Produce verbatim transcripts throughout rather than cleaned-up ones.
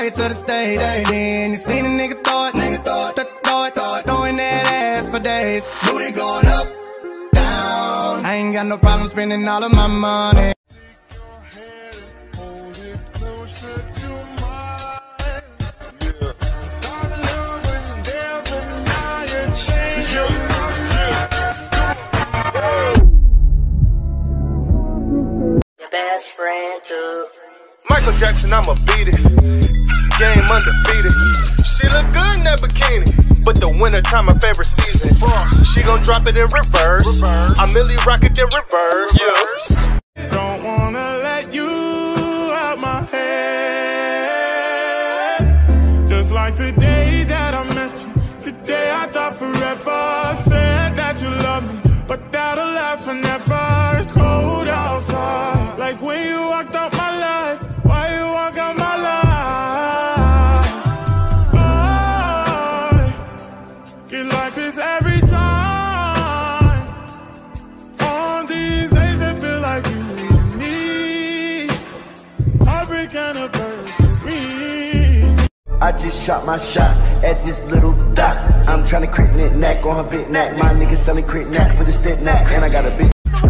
it to the stage. Then you seen a nigga throw it, nigga throw it, throw it, throw it, throwing that ass for days. Booty going up, down. I ain't got no problem spending all of my money. Best friend too. Michael Jackson, I'ma beat it. Game undefeated. She look good in that bikini, but the winter time my favorite season. She gon' drop it in reverse. I merely rock it in reverse. Yeah. Don't wanna let you out my head. Just like the day that I met you, the day I thought forever. Said that you love me, but that'll last forever. It's cold outside. Like when you walked out my life, why you walk out my life? I get like this every time. On these days it feel like you and me. Heartbreak anniversary. I just shot my shot at this little dot. I'm tryna crit knit knack on her big knack. My nigga selling crit knack for the stick knack, and I got a big.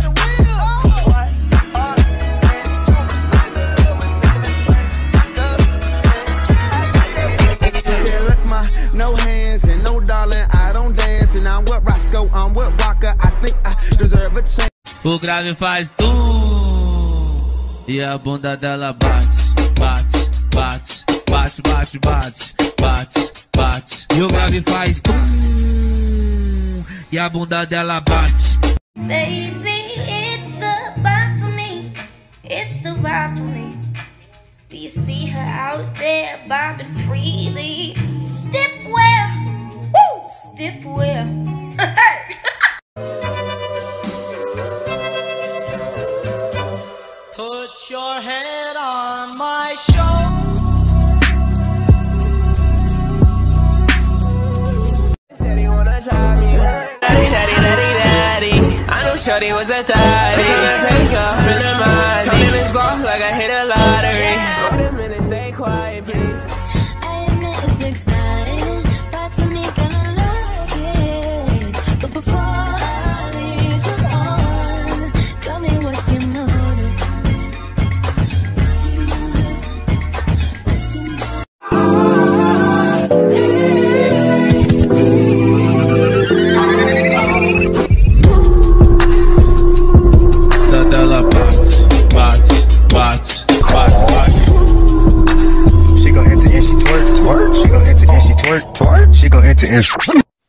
No hands and no darling, I don't dance. And I'm with Roscoe, I'm with Walker. I think I deserve a chance. O grave faz tum e a bunda dela bate, bate, bate, bate, bate, bate, bate, bate. E o grave faz tum e a bunda dela bate. Baby, it's the bar for me. It's the bar for me. Do you see her out there bobbing freely? Stiff wear, woo, stiff wear. Put your head on my shoulder. Said he wanna try me. Daddy, daddy, daddy, daddy. I knew Shorty was a daddy. Let's take off in the mind. Come in and squawk like I hit a lottery. Hold a minute, stay quiet, please. I admit it's exciting, but to me gonna like it. But before I lead you on, tell me what's your motive. Dela bate, bate, bate, bate, bate. She gon' enter and she twerk, twerk. She gon' enter and she twerk, twerk. She gon' enter and she.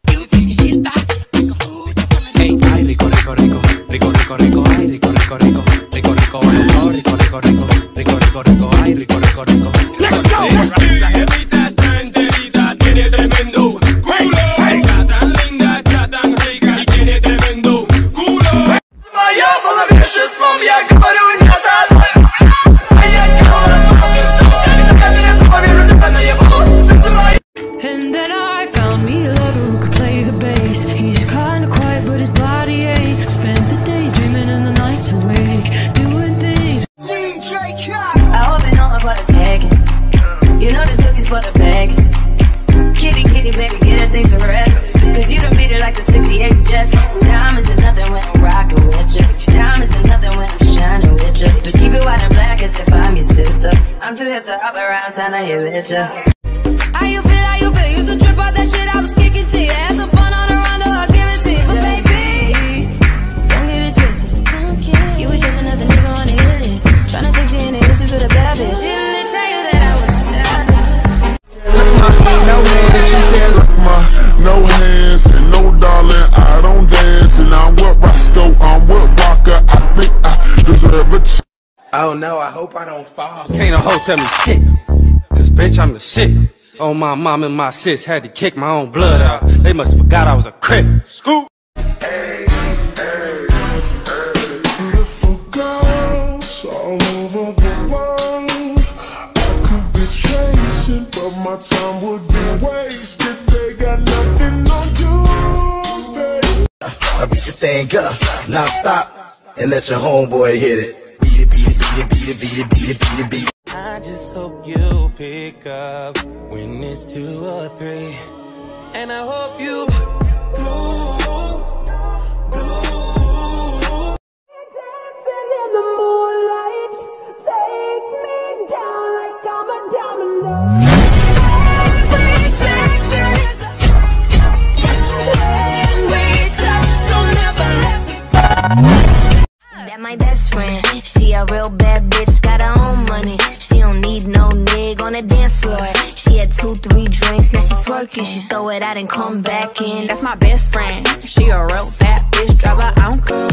Hey, ay, rico, rico, rico, rico, rico, rico, ay, rico, rico, rico, rico, rico, rico, rico, rico, rico, rico, rico, rico, ay, rico, rico, rico. Let's go. Esa jevita está enterita, tiene tremendo culo. Está tan linda, está tan rica y tiene tremendo culo. Моя была вещь, словом я говорю не отдам. А я говорю, поверю тебя наяву. And then I found me a lover who could play the bass. He's kinda quiet, but his body ain't. Spent the days dreaming and the nights awake, doing things. I hope it know for the tagging. You know this cookie's for the bagging. Kitty, kitty, baby, get her things to rest. Cause you done beat it like the sixty-eight Jets. Diamonds and nothing when I'm rockin' with ya. Diamonds and nothing when I'm shining with ya. Just keep it white and black as if I'm your sister. I'm too hip to hop around town, I hear with ya. How you feel, how you feel? Used to trip off that shit I was kicking to you. Had some fun on the rondo, I'll give it to you. But baby, don't get it twisted. You was just another nigga on the hit list. Tryna fix your any issues with a bad bitch. Didn't tell you that I was a savage. No hands, she said, look my no hands and no darling, I don't dance. And I'm with Roscoe, I'm with Walker. I think I deserve a ch. Oh no, I hope I don't fall. Can't no hoe tell me shit, cause bitch I'm the shit. Oh my mom and my sis had to kick my own blood out. They must forgot I was a crip. Scoop. Hey, hey, hey, beautiful girls all over the world. I could be chasing, but my time would be wasted. They got nothing on you, baby. I beat the thing up, non-stop, and let your homeboy hit it. Beat it, beat it, beat it, beat it, beat it, beat it, beat it, beat it. I just hope you pick up when it's two or three. And I hope you do, do. Dancing in the moonlight, take me down like I'm a domino. Every second is a when we touch, don't never let me go. That my best friend, she a real bad bitch, got her own money. She don't need no nigga on the dance floor. She had two, three drinks, now she twerking. She throw it out and come back in. That's my best friend, she a real bad bitch, drive her own car.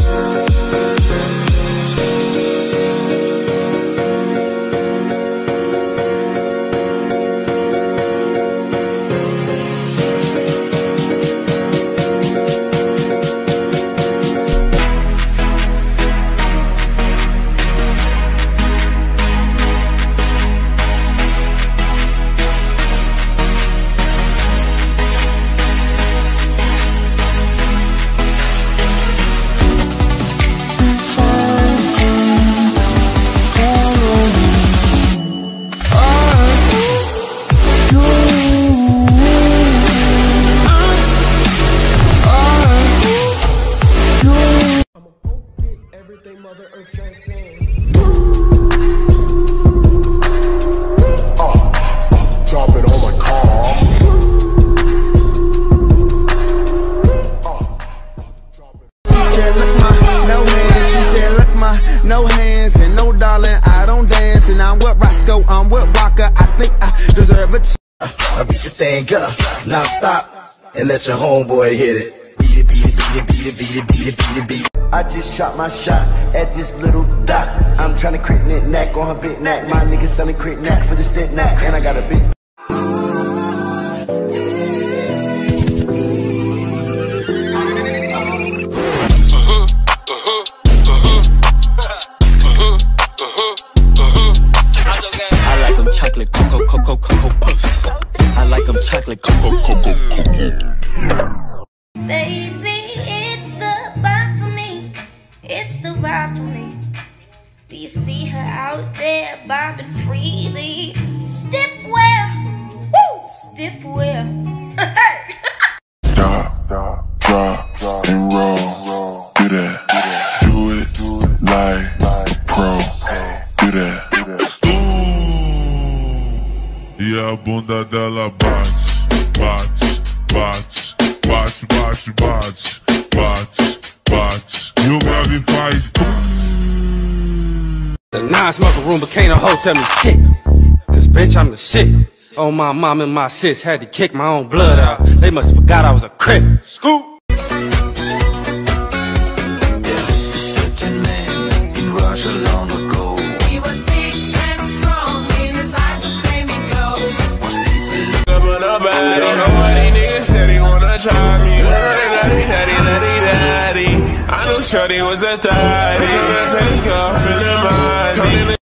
No hands and no darling, I don't dance. And I'm with Roscoe, I'm with Walker. I think I deserve a ch- I beat the thing up, now stop, and let your homeboy hit it. Beat it, beat it, beat it, beat it, beat it, beat it, beat it, beat it. I just shot my shot at this little dot. I'm tryna crit knit knack on her big neck. My niggas selling crit knack for the stint knack, and I got a big. I like them chocolate cocoa cocoa cocoa puffs. I like them chocolate cocoa cocoa cocoa. Baby, it's the bar for me. It's the bar for me. Do you see her out there bobbing freely? Stiff wear, woo, stiff wear. Stop, drop, and roll. Do that. Do it like a pro. Do that. E a bunda dela bate, bate, bate, bate, bate, bate, bate, bate. E o grave faz tum. The non-smoker room became a hoe, tell me shit. Cause bitch, I'm the shit. Oh, my mom and my sis had to kick my own blood out. They must forgot I was a crip. Scoop! Such a man in Russia long ago. He was big and strong in his eyes of flaming glow. Up on the body, don't know why these niggas said he wanna try me. Daddy, daddy, daddy, daddy. I knew Shorty was a thotty. Let's take off in the mind.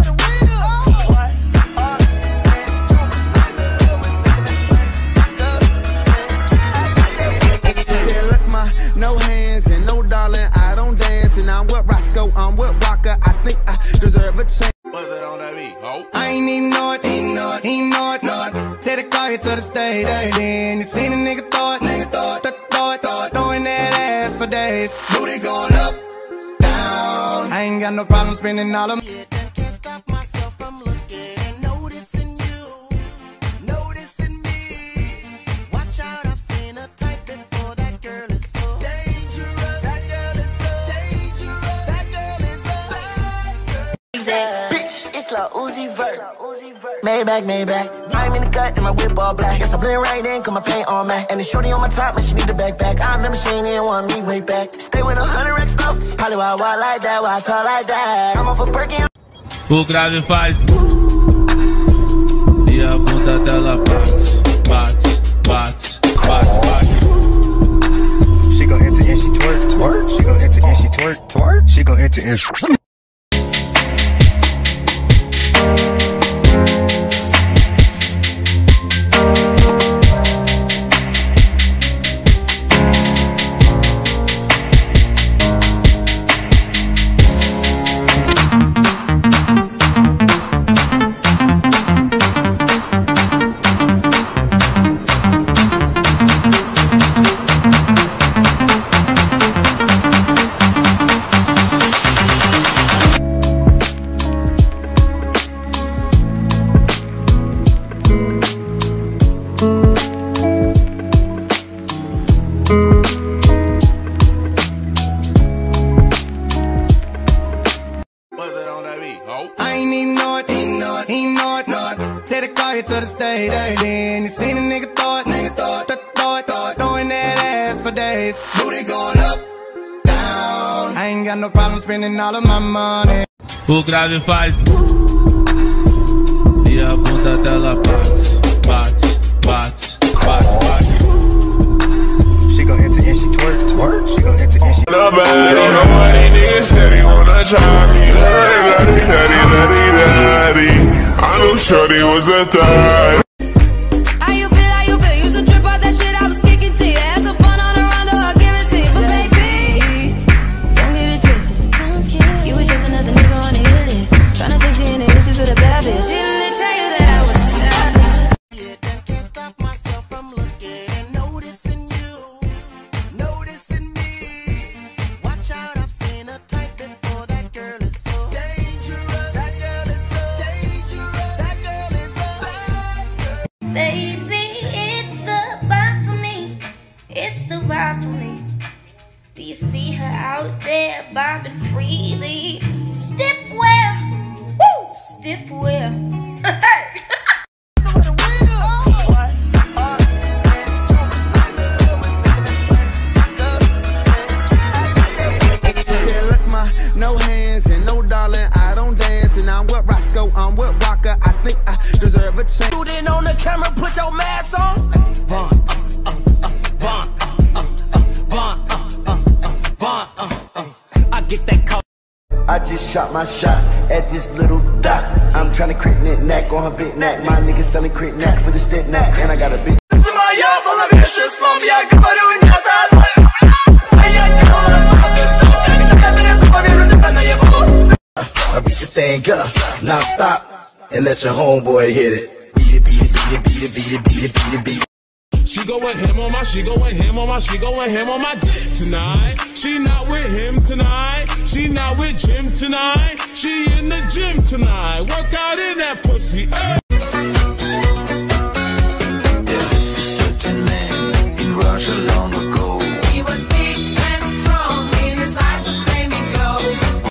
No hands and no darling, I don't dance. And I'm with Roscoe, I'm with Walker. I think I deserve a chance. What's that on that beat? Oh. I ain't even know it, ain't know it, ain't know it, know it. Take the car here to the stage, then you seen a nigga throw it, nigga throw it, throw it, throw it, throwing that ass for days. Booty going up, down. I ain't got no problem spending all of my. Can't stop myself from looking and noticing you, noticing me. Watch out, I've seen a type before. That girl is so dangerous. That girl is so dangerous. That girl is so bad girl. Bitch, it's La Uzi Vert. Maybach, Maybach. I'm in the cut and my whip all black. Guess I blend right in, cause my paint on matte. And the shorty on my top, man, she need the backpack. I remember she ain't even want me way back. Stay with a hundred racks stuff. Probably why I walk like that, why I talk like that. I'm off a perky. O grave faz e a bunda dela bate, bate, bate, bate, bate. She gon' enter and she twerk, twerk. She gon' enter and she twerk, twerk. She gon' enter and she. that on that beat, ho. I ain't even know it, ain't know it, ain't know it, know it. Take the car here to the stage, then you seen a nigga throw it, nigga throw it, throw it, throw it, throwing that ass for days. Booty going up, down. I ain't got no problem spending all of my money. O grave faz e a bunda dela bate, bate, bate, bate, bate. She gon' enter and she twerk, twerk. She gon' enter and she Nobody, nobody niggas said he wanna try me. Daddy, daddy, daddy, daddy. I knew Shorty was a third. How you feel, how you feel? Used to trip out that shit I was kicking to you. Had some fun on the rondo, I'll give it to you. But baby, don't get it twisted. Don't get you was just another nigga on the hit list. Tryna fix any issues with a bad bitch. Didn't tell you that I was a savage. Yeah, can't stop myself from looking and noticing you, noticing me. Watch out, I've seen a type before. That girl is so dangerous. That girl is so dangerous. That girl is so bad. Baby, it's the vibe for me. It's the vibe for me. Do you see her out there bobbing freely? Stiff wear, woo, stiff wear. No hands and no darling, I don't dance. And I'm with Roscoe, I'm with Walker. I think I deserve a chance. Shoot in on the camera, put your mask on. Vaughn, uh, uh, uh, Vaughn, uh, uh, uh, Vaughn, uh, uh, uh, Vaughn, uh, uh. I get that call. I just shot my shot at this little dot. I'm tryna crit knit knack on her big neck. My niggas selling crit knack for the stick knack. And I got a big. I beat the thing up, now stop, and let your homeboy hit it. Beat it, beat it, beat it, beat it, beat it, beat it, beat it, beat it. She going ham on my, she going ham on my, she going ham on my dick tonight. She not with him tonight. She not with Jim tonight. She in the gym tonight. Work out in that pussy. Hey. A certain man in Russia long ago. He was big and strong in his eyes of flaming glow.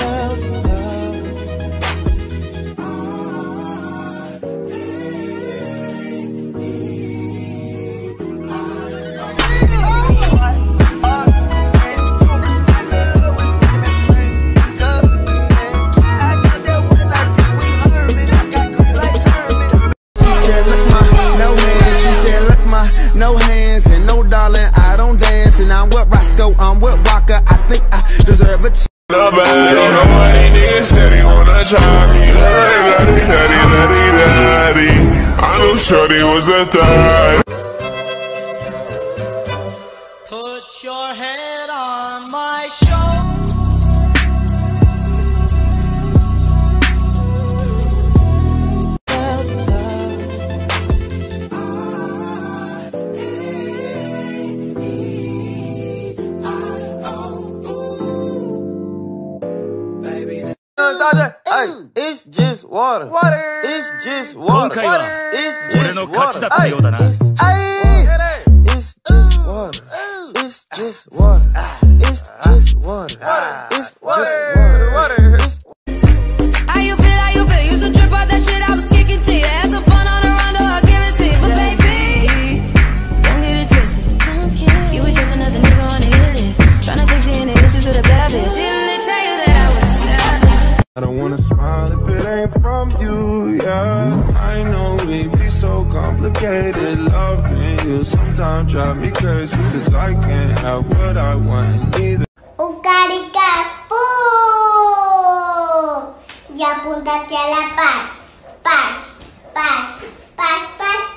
No hands and no darling, I don't dance. And I'm with Roscoe, I'm with Walker. I think I deserve a chance. Nobody, nobody niggas said he wanna try me. Daddy, daddy, daddy, daddy. I knew Shorty was a third. Put your head on my shoulder. Hey, it's just water. Water. It's just water. Water. It's just water. Hey, it's, hey, it's just water. It's just water. It's just water. It's just water. It's How you feel, how you feel? Used to trip out that shit I was kicking to you. Had some fun on the rondo, I'll give it to you. But baby, don't get it twisted. Don't get you was just another nigga on the hit list. Tryna fix any issues with a bad bitch. Didn't tell you that I was a savage. I don't wanna smile if it ain't from you, yeah. I know we be so complicated. Loving you sometimes drive me crazy, cause I can't have what I want either. Ucaricapu. Y apúntate a la paz. Paz, paz, paz, paz.